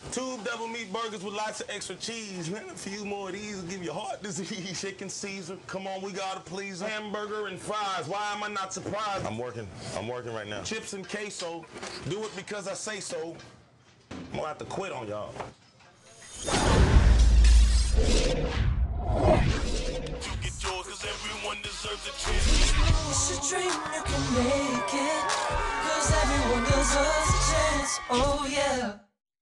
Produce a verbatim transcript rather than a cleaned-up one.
Two double meat burgers with lots of extra cheese. Man, a few more of these will give you heart disease. Chicken Caesar, come on, we gotta please. Hamburger and fries, why am I not surprised? I'm working, I'm working right now. Chips and queso, do it because I say so. I'm gonna have to quit on y'all. Everyone deserves a chance. It's a dream, you can make it, cause everyone deserves a chance. Oh yeah.